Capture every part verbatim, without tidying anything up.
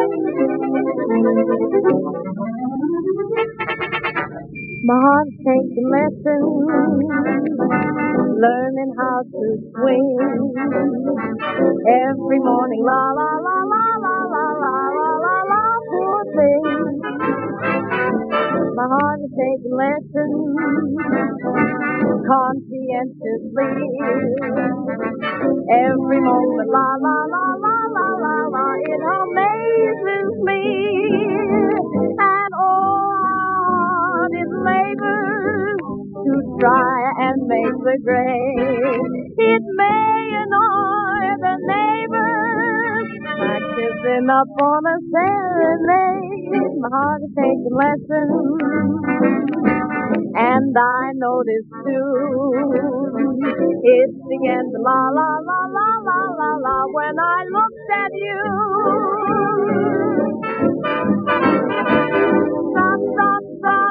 My heart's taking lessons, learning how to swing. Every morning, la la la la la la la la la la, poor thing. My heart is taking lessons, conscientiously. Every moment, la la la la la la la, it amazes me. And all is labor to try and make the grade. It may annoy the neighbours, practicing up on a serenade. My heart is taking lessons, and I notice soon it's the end. La la la la la la la. When I looked at you, stop, stop, stop,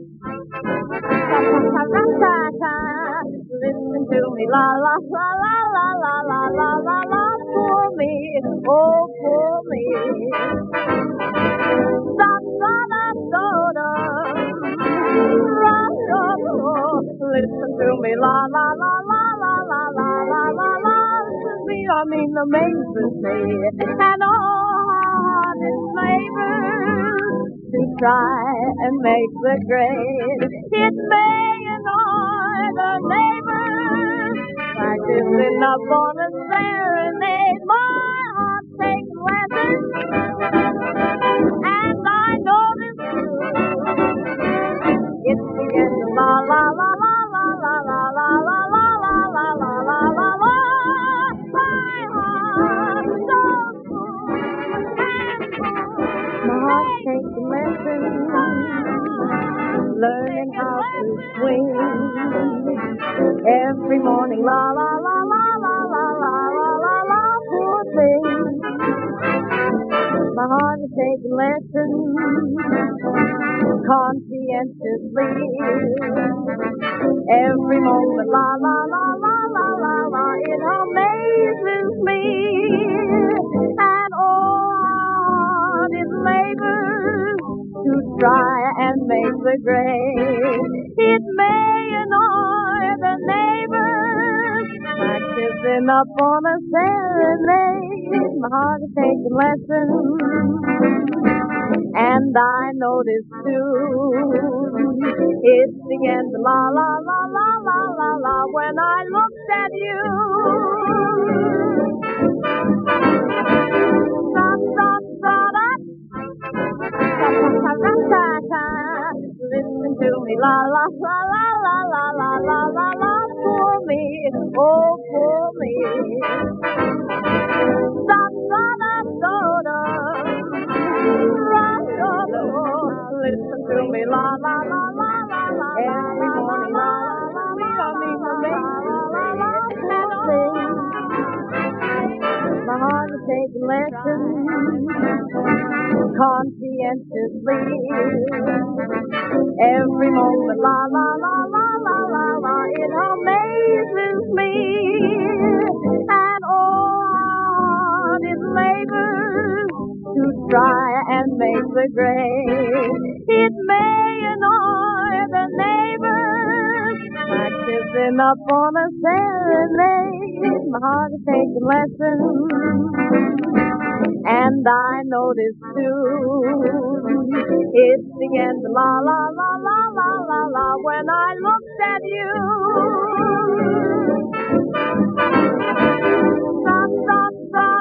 listen to me, la la la la la la la la la la. For me, oh for me. Stop, stop, stop, listen to me, la la la la la la la la la la. Me, I mean amazes me, and all this labor to try and make the grade. It may annoy the neighbors, practicing up on a serenade. My heart takes lessons, and I know this too. It's the end of la la la la la la la la la la la la la la la la. My heart so full and full. My heart takes lessons, learning how to swing. Every morning, la la la la la la la la la la, poor thing. My heart is taking lessons, conscientiously. Every moment, la la la la la la la, it amazes me. And all is labor to try and make the grade. It may annoy the neighbors, practicing up on a serenade. My heart is taking lessons, and I notice soon it's the end. La la la la la la la. When I looked at you, stop, stop, stop, listen to me, la la la la la la la la la la. For me, oh for me. Stop, stop, stop, listen to me, la la la la la la la la la la. My heart is taking lessons, conscientiously. Every moment, la la la la la la la, it amazes me. And all is labor to try and make the grade. It may annoy the neighbors, practicing up on a serenade. My heart is taking lessons, and I notice soon it's the end. La la la la la la la. When I looked at you, stop, stop, stop,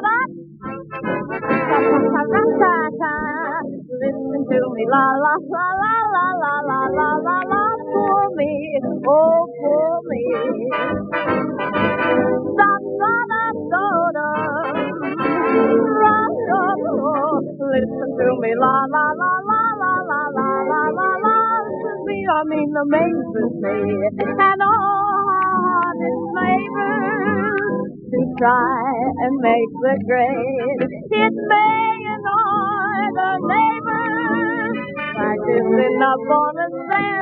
listen to me, la la la la la la la la la la. For me, oh for me. Stop, stop, stop, listen to me, la la la la la la la la la la. Me, I mean amazes me, and all this labor to try and make the grade. It may annoy the neighbors, practicing up on a stand.